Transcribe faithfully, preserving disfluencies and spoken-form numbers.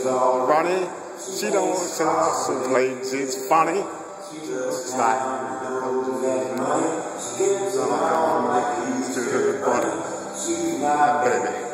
Ronnie, she don't tell she plays, it's funny. Looks like to the body, baby.